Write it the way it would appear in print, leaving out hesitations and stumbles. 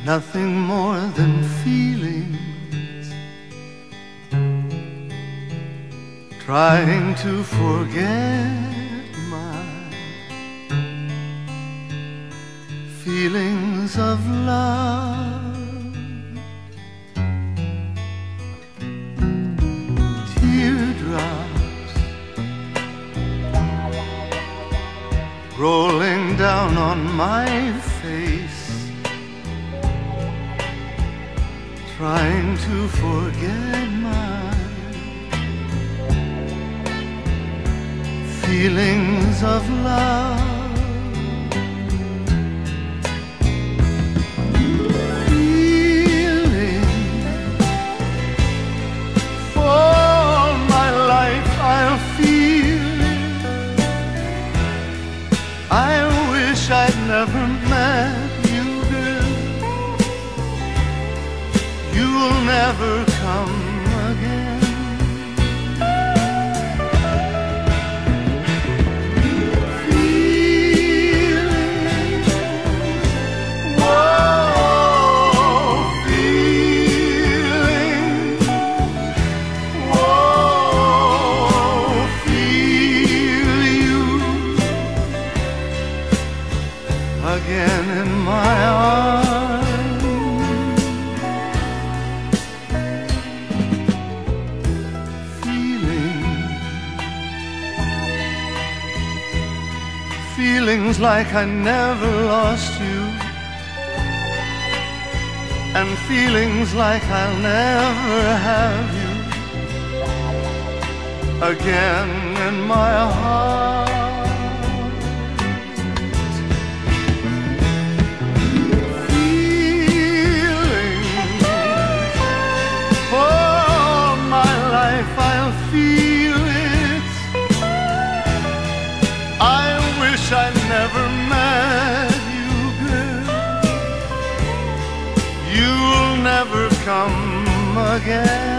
nothing more than feelings, trying to forget my feelings of love. Teardrops rolling down on my face, trying to forget my feelings of love. Feeling for all my life I'll feel it. I wish I'd never met you, girl. You'll never come again. Feeling, whoa, feeling, whoa, feel you again in my arms. Feelings like I never lost you, and feelings like I'll never have you again in my heart. Feelings for all my life I'll feel it. I wish I never met you, girl. You'll never come again.